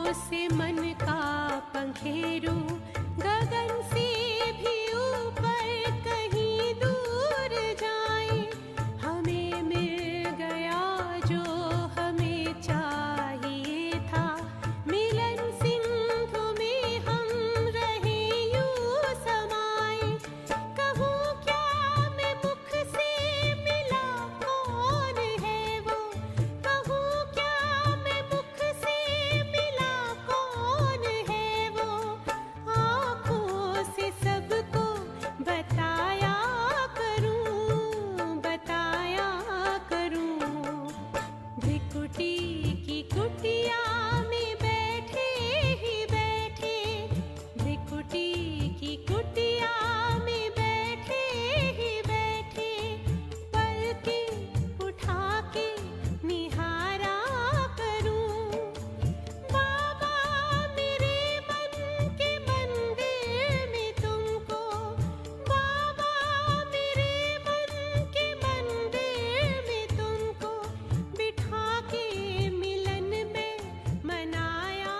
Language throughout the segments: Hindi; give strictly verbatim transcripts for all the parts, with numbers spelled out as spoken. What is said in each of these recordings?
से मन का पंखेरु गगन से भी ऊपर कहीं दूर जाए, हमें मिल गया जो हमें चाहिए था, मिलन सिंधु में हम रहे यूं समाए। कहूँ क्या मैं मुख से मिला कौन है वो, कहूँ क्या मैं मुख से मिला कौन है वो, आँखों से सबको बताया करूँ बताया करूँ। भ्रिकुटी की कुटिया में बैठे ही बैठे, भ्रिकुटी की कुटिया में बैठे ही बैठे, पलकें उठा के निहारा करूँ। बाबा मेरे मन के मंदिर में तुमको, बाबा मेरे मन के मंदिर में तुमको बिठा के मिलन में मनाया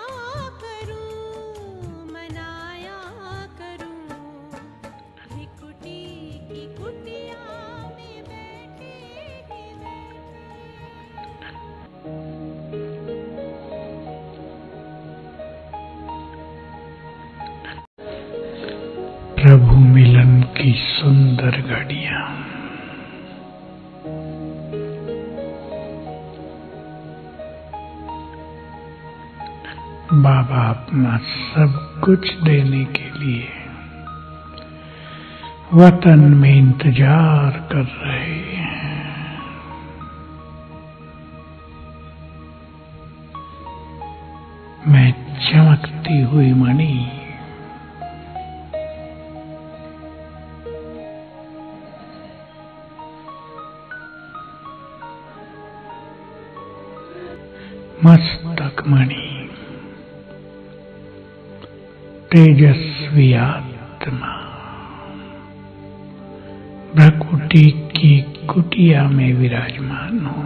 करूँ मनाया करूँ। भ्रिकुटी की कुटिया में बैठे ही प्रभु मिलन की सुंदर घड़ियां। बाबा अपना सब कुछ देने के लिए वतन में इंतजार कर रहे हैं। मैं चमकती हुई मणि, मस्तक मणि, तेजस्वी आत्मा, भ्रिकुटी की कुटिया में विराजमान हूँ।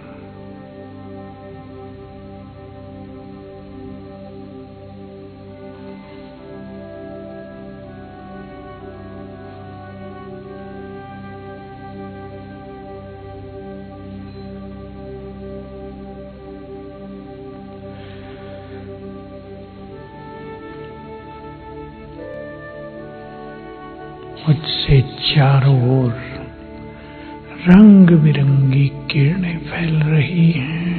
मुझसे चारों ओर रंग बिरंगी किरणें फैल रही हैं।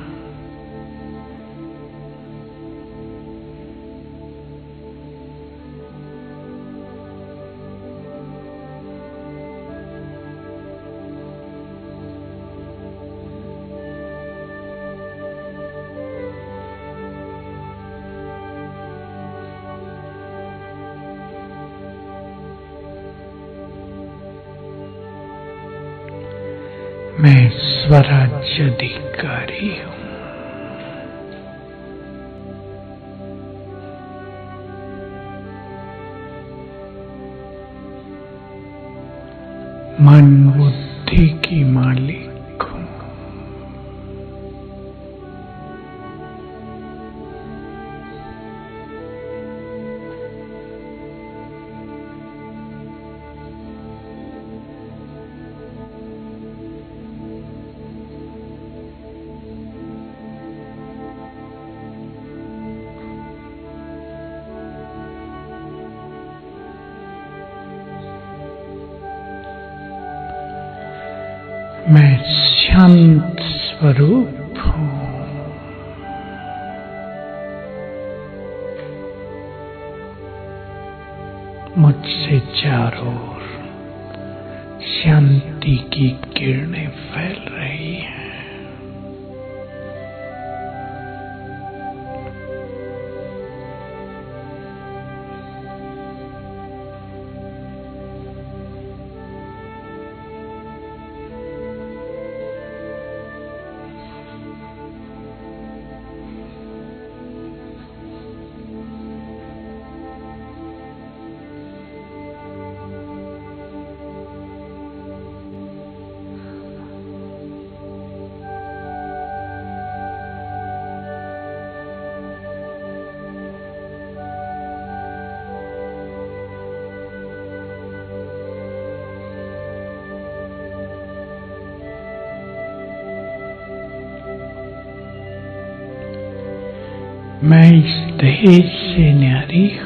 मैं स्वराज्य अधिकारी हूँ। मन बुद्धि की मालिक हूँ। मैं शांत स्वरूप हूँ। मुझसे चारों ओर शांति की किरणें फैल रही हैं। मैं इस दहेज से न्यारी हूं।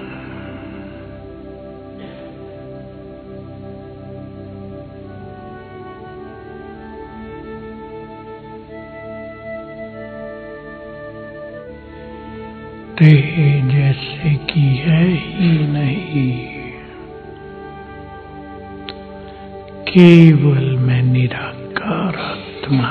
देह जैसे कि है ही नहीं, केवल मैं निराकार आत्मा।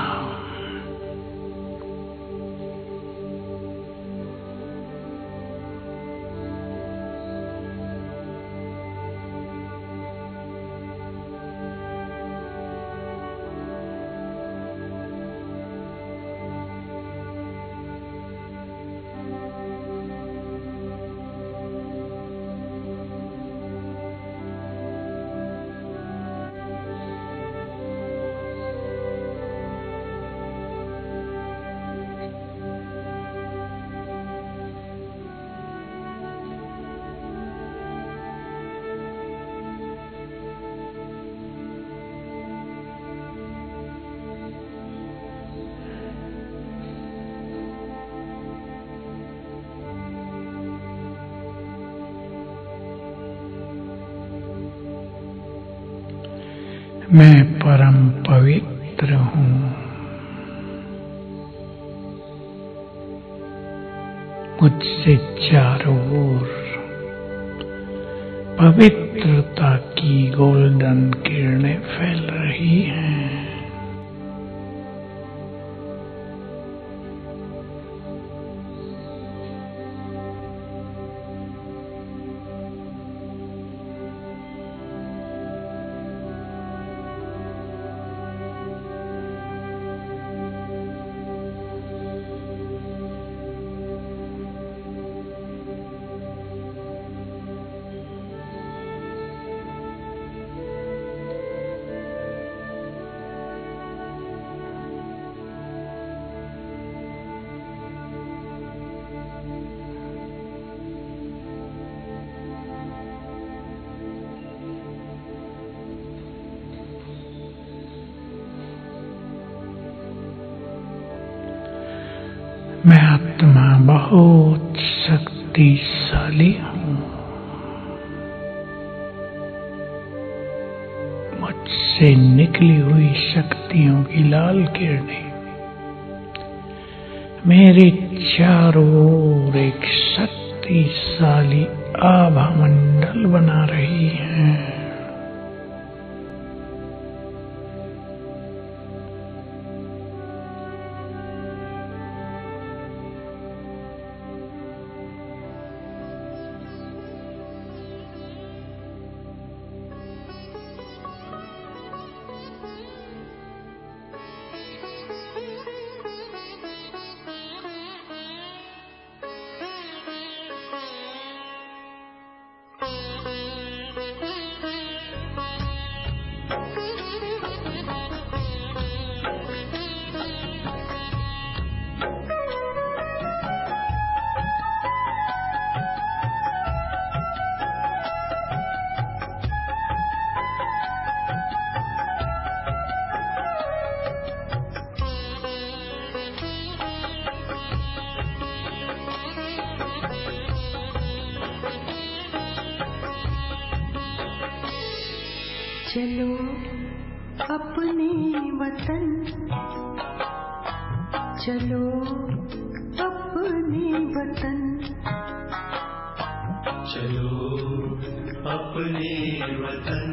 मैं परम पवित्र हूं। मुझसे चारों ओर पवित्रता की गोल्डन किरणें फैल रही हैं। मैं आत्मा बहुत शक्तिशाली हूं। मुझसे निकली हुई शक्तियों की लाल किरणें मेरे चारों ओर एक शक्तिशाली आभा मंडल बना रही हैं। चलो अपने वतन, चलो अपने वतन, चलो अपने वतन,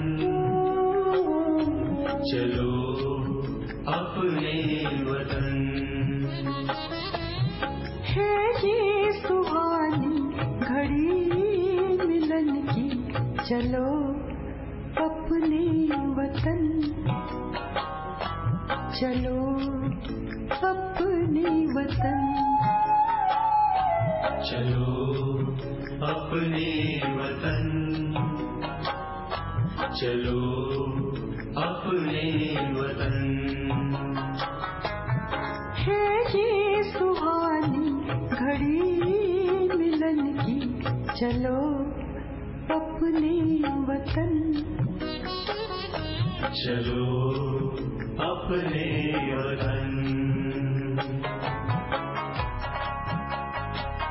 चलो अपने वतन। है ये सुहानी घड़ी मिलन की, चलो अपने वतन, चलो अपने वतन, चलो अपने वतन, चलो अपने वतन। है ये सुहानी घड़ी मिलन की, चलो अपने वतन, चलो अपने वतन।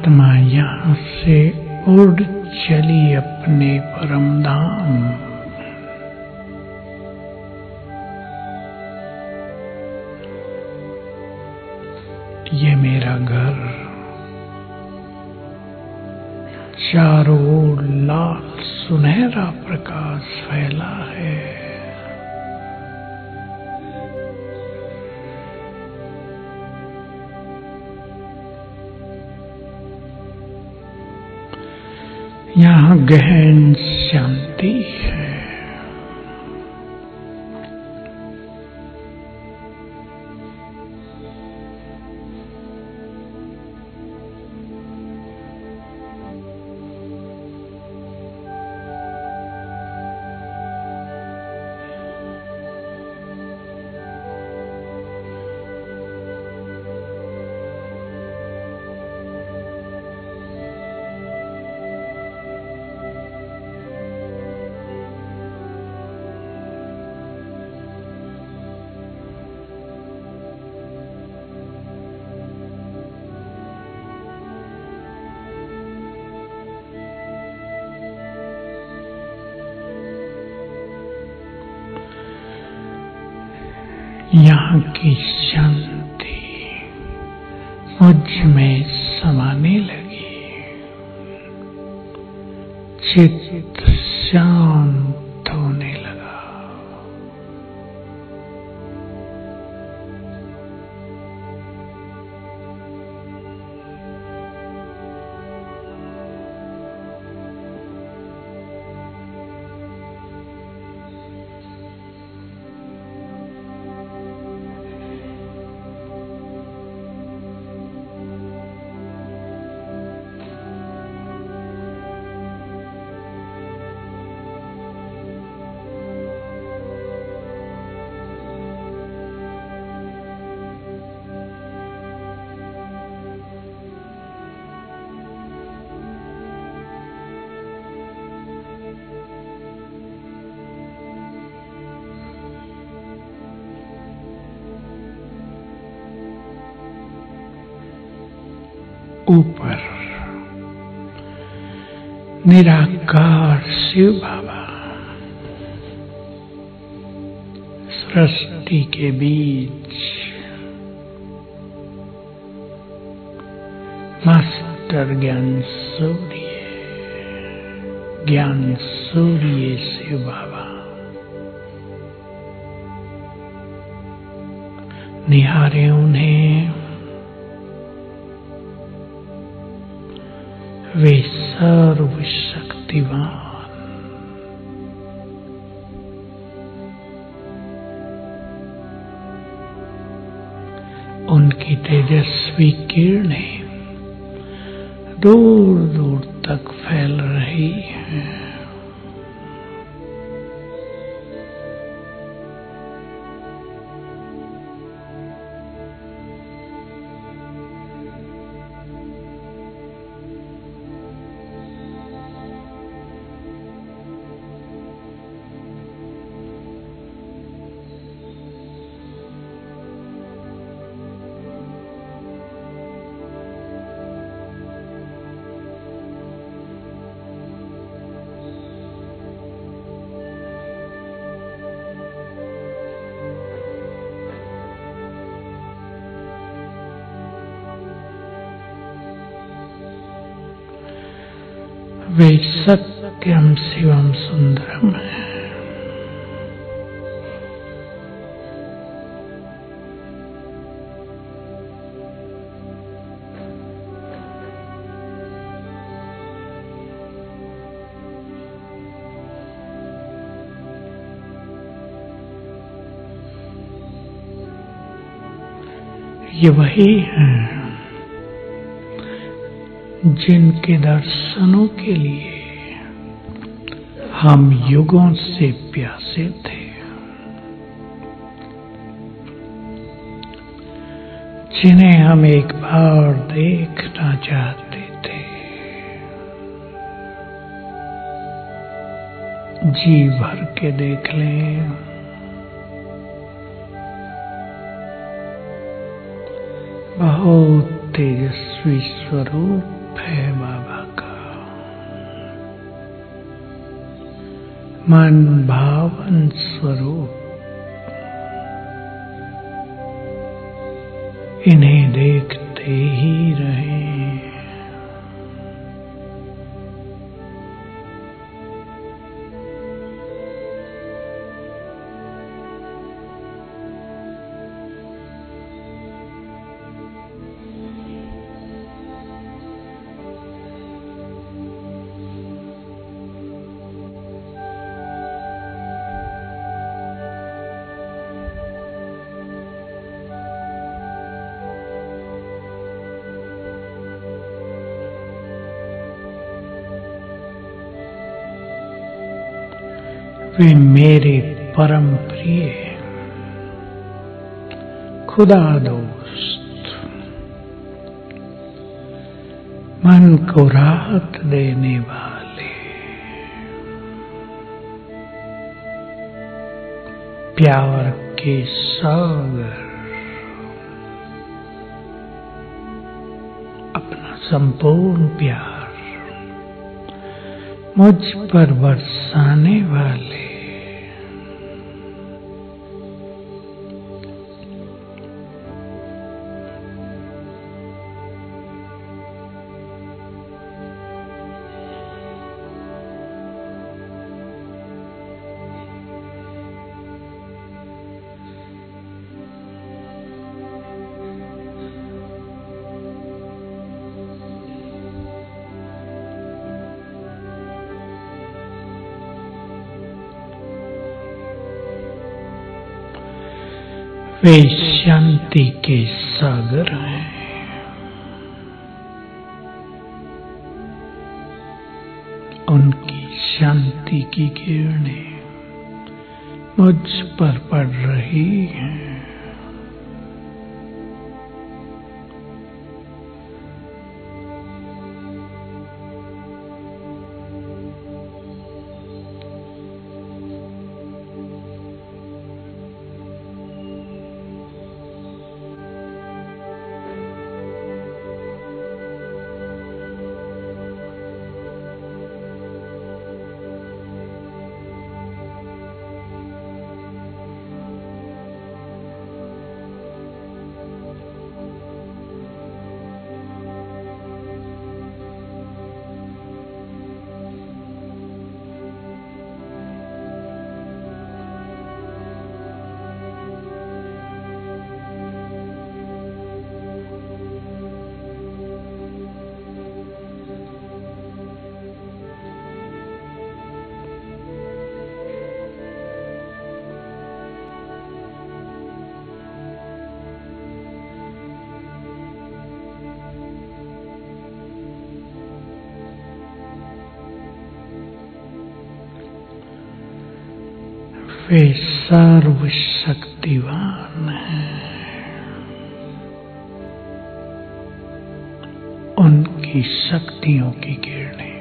आत्मा यहाँ से उड़ चली अपने परम धाम। ये मेरा घर चारों ओर लाल सुनहरा प्रकाश फैला है। यहाँ गहन शांति है। यहाँ की शांति मुझ में समाने लगी। चित्त शांत होने लगा। ऊपर निराकार शिव बाबा सृष्टि के बीच मास्टर ज्ञान सूर्य ज्ञान सूर्य शिव बाबा निहारे उन्हें। वे सर्वशक्तिवान उनकी तेजस्वी किरणें दूर दूर तक फैल रही हैं। वे सत्यम शिवम सुंदरम है। ये वही हैं जिनके दर्शनों के लिए हम युगों से प्यासे थे, जिन्हें हम एक बार देखना चाहते थे। जी भर के देख लें, बहुत तेजस्वी स्वरूप स्वरूप है बाबा का। मन भावन स्वरूप। इन्हें देखते ही रहें। वे मेरे परम प्रिय खुदा दोस्त, मन को राहत देने वाले, प्यार के सागर, अपना संपूर्ण प्यार मुझ पर बरसाने वाले, वे शांति के सागर हैं। उनकी शांति की किरणें मुझ पर पड़ रही हैं। वे सर्वशक्तिवान हैं। उनकी शक्तियों की किरणें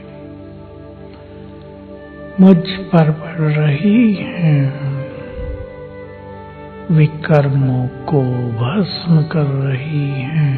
मुझ पर पड़ रही हैं। विकर्मों को भस्म कर रही हैं।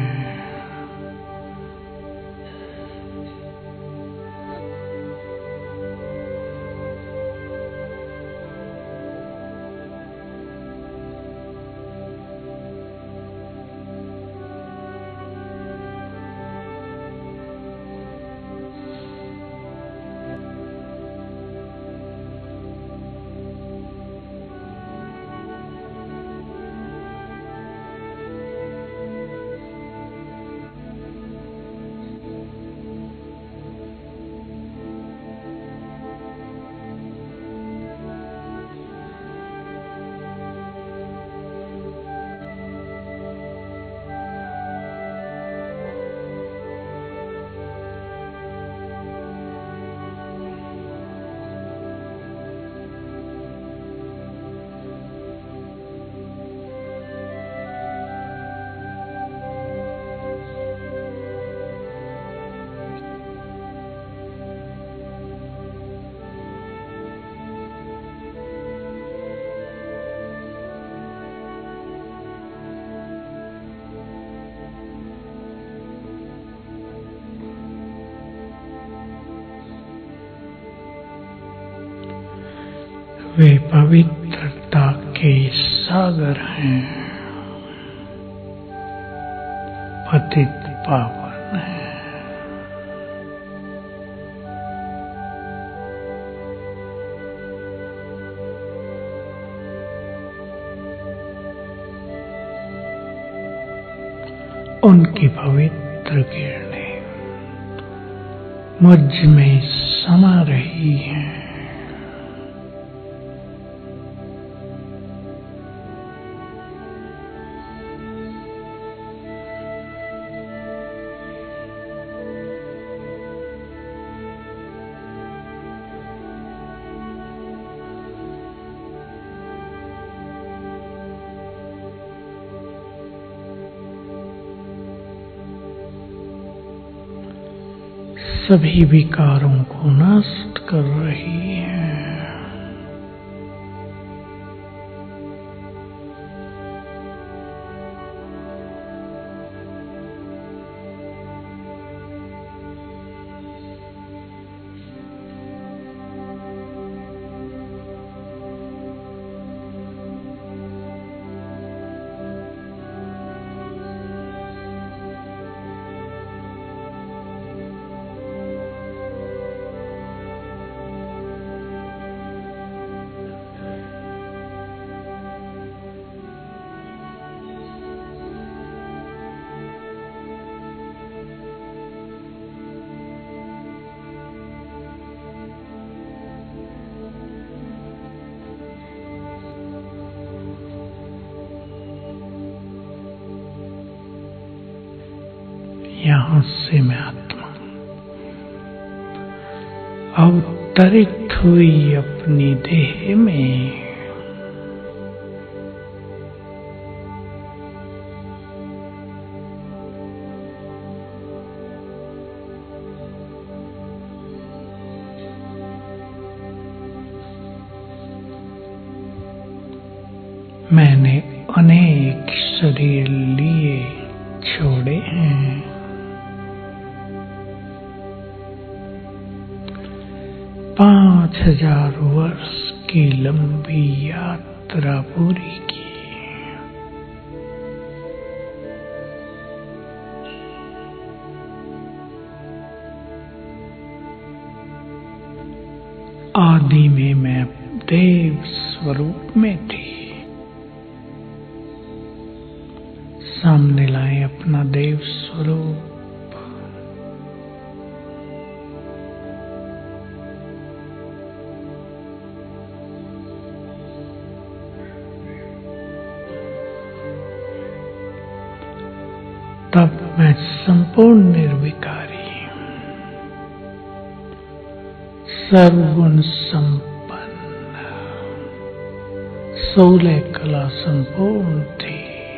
वे पवित्रता के सागर हैं, पतित पावन हैं। उनकी पवित्र किरणें मुझ में समा रही हैं। सभी विकारों को नष्ट कर रही है। यहाँ से मैं आत्मा अवतरित हुई अपनी देह में मैंने अनेक शरीर लिए छोड़े हैं। पांच हजार वर्ष की लंबी यात्रा पूरी की। आदि में मैं देव स्वरूप में थी। सामने लाए अपना देव स्वरूप। तब मैं संपूर्ण निर्विकारी, सर्वगुण संपन्न, सोलह कला संपूर्ण थी।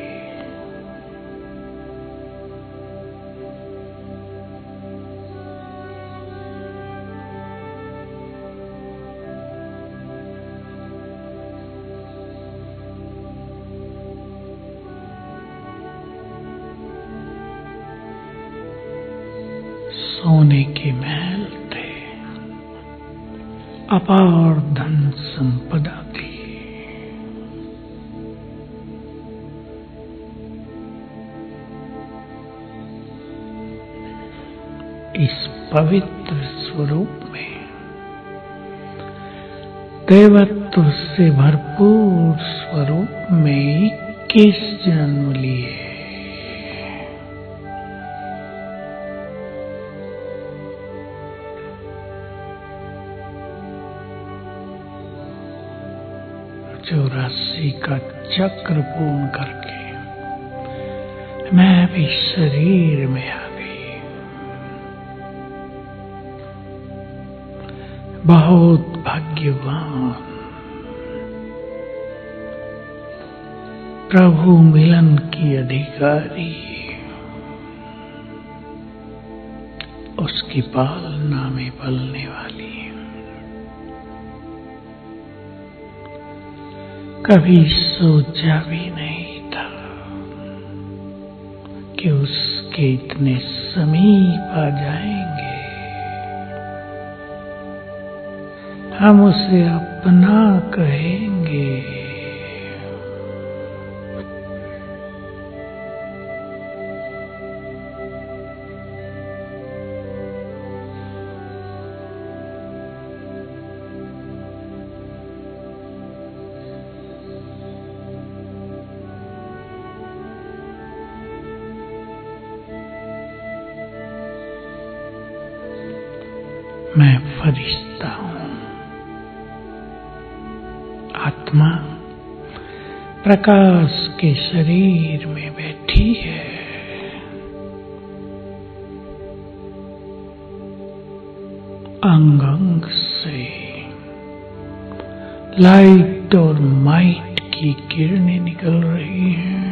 सोने के महल थे, अपार धन संपदा थी। इस पवित्र स्वरूप में देवत्व से भरपूर स्वरूप में इक्कीस जन्म लिए। चौरासी का चक्र पूर्ण करके मैं भी शरीर में आ गई। बहुत भाग्यवान, प्रभु मिलन की अधिकारी, उसकी पालना में पलने वाली। कभी सोचा भी नहीं था कि उसके इतने समीप आ जाएंगे। हम उसे अपना कहेंगे। मैं फरिश्ता हूं। आत्मा प्रकाश के शरीर में बैठी है। अंग अंग से लाइट और माइट की किरणें निकल रही हैं।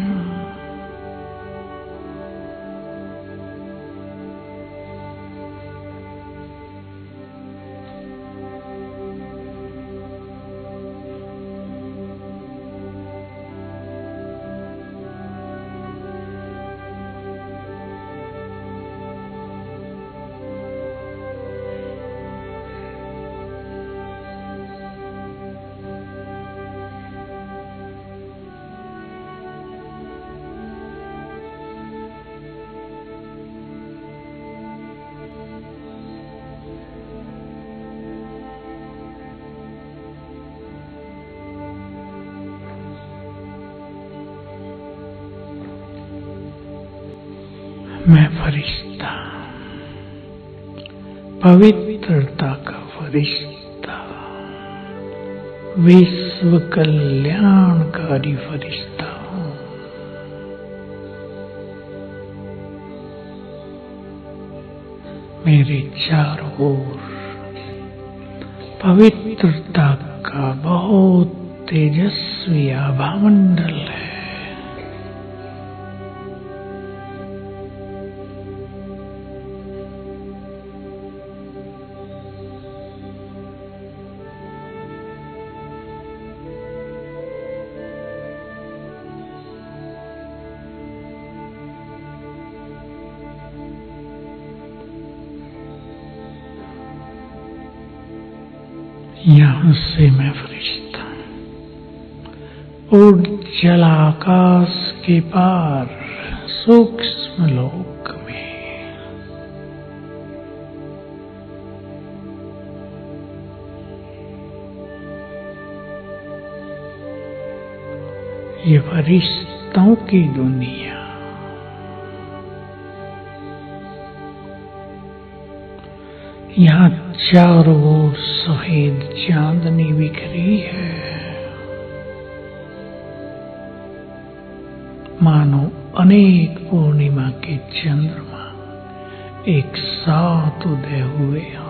मैं फरिश्ता, पवित्रता का फरिश्ता, विश्व कल्याणकारी फरिश्ता हूं। मेरे चारों ओर पवित्रता का बहुत तेजस्वी आभामंडल है। यहां से मैं फरिश्ता उज्जवल आकाश के पार सूक्ष्म लोक में ये फरिश्तों की दुनिया, यहाँ चारों ओर सफेद चांदनी बिखरी है, मानो अनेक पूर्णिमा के चंद्रमा एक साथ उदय हुए हों।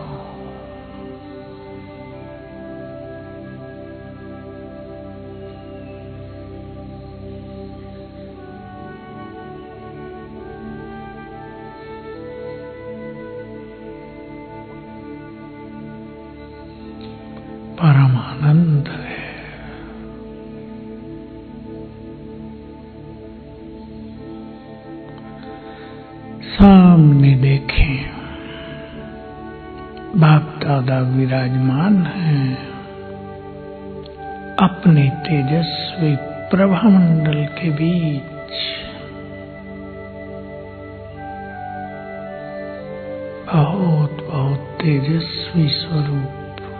परम आनंद है। सामने देखें, बाप दादा विराजमान हैं अपने तेजस्वी प्रभामंडल के बीच। बहुत बहुत तेजस्वी स्वरूप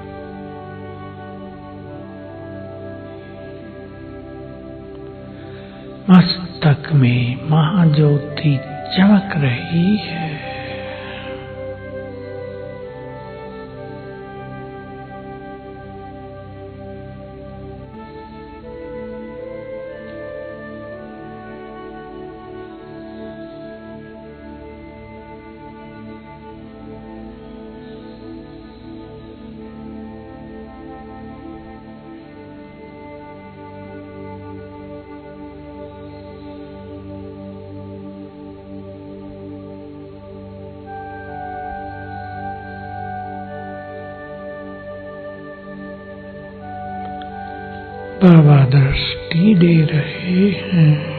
मस्तक में महाज्योति चमक रही है। बाबा दृष्टि दे रहे हैं।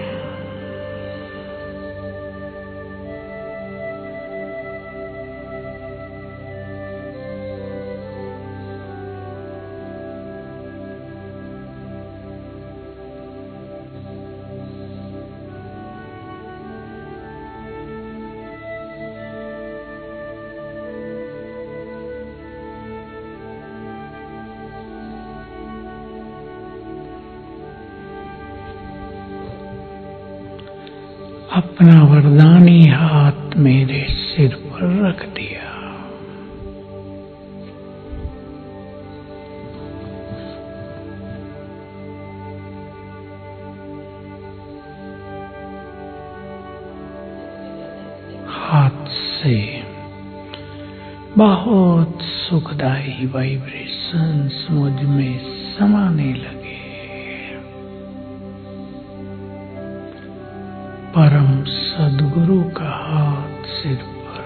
अपना वरदानी हाथ मेरे सिर पर रख दिया। हाथ से बहुत सुखदायी वाइब्रेशंस मुझ में समाने लगे। परम सद्गुरु का हाथ सिर पर।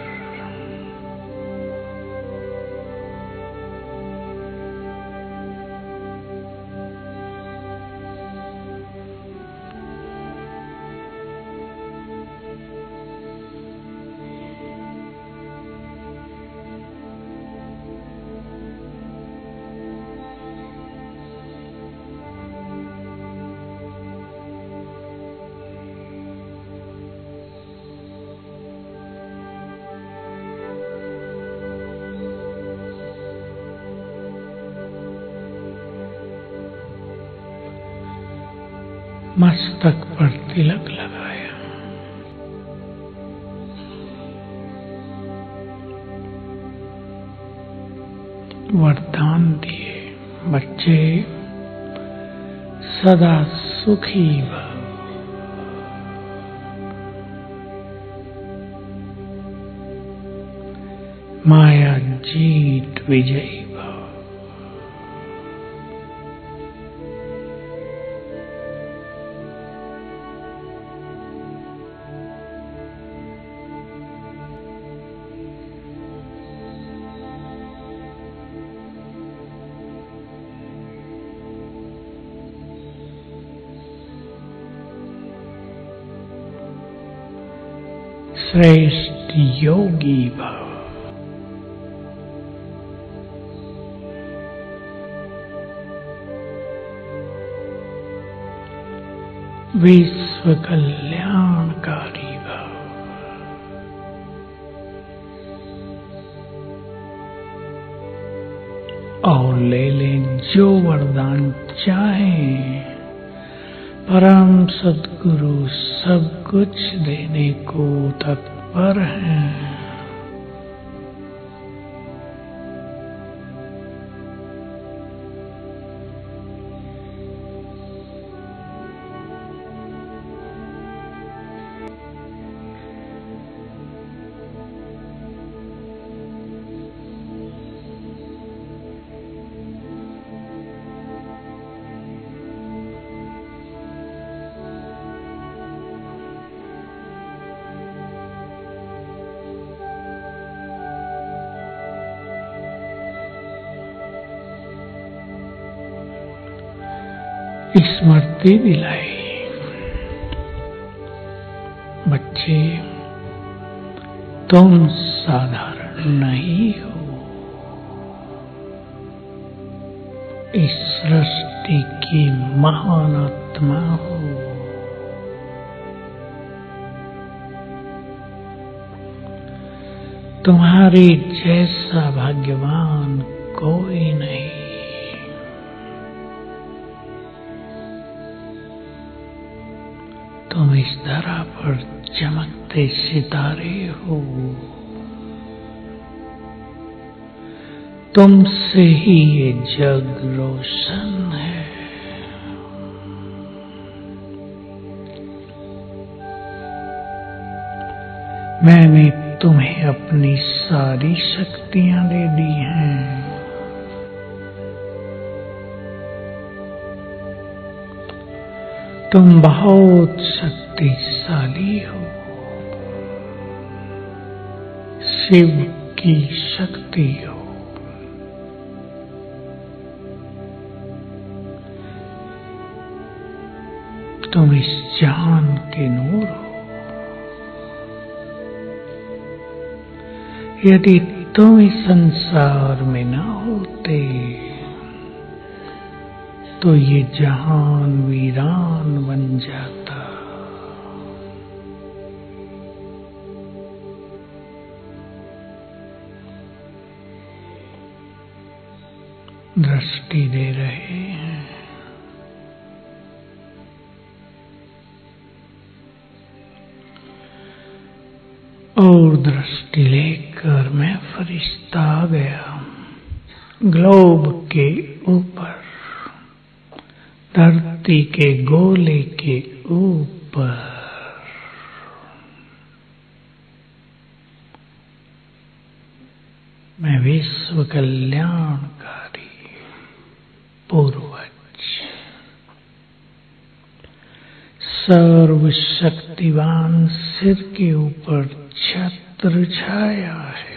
मस्तक पर तिलक लगाया। वरदान दिए, बच्चे सदा सुखी भव। माया जीत विजयी भव। श्रेष्ठ योगी भव। विश्व कल्याणकारी भव। और ले लें जो वरदान चाहें। परम सद्गुरु सब कुछ देने को तत्पर हैं। स्मृति दिलाई, बच्चे तुम साधारण नहीं हो। इस सृष्टि की महान आत्मा हो। तुम्हारे जैसा भाग्यवान कोई नहीं। तुम इस धरा पर चमकते सितारे हो। तुमसे ही ये जग रोशन है। मैंने तुम्हें अपनी सारी शक्तियां दे दी हैं। तुम बहुत शक्तिशाली हो। शिव की शक्ति हो। तुम इस जहान के नूर हो। यदि तुम इस संसार में न होते तो ये जहान वीरान बन जाता। दृष्टि दे रहे हैं। और दृष्टि लेकर मैं फरिश्ता आ गया ग्लोब के ऊपर, धरती के गोले के ऊपर। मैं विश्व कल्याणकारी पूर्वज, सर्वशक्तिवान सिर के ऊपर छत्र छाया है।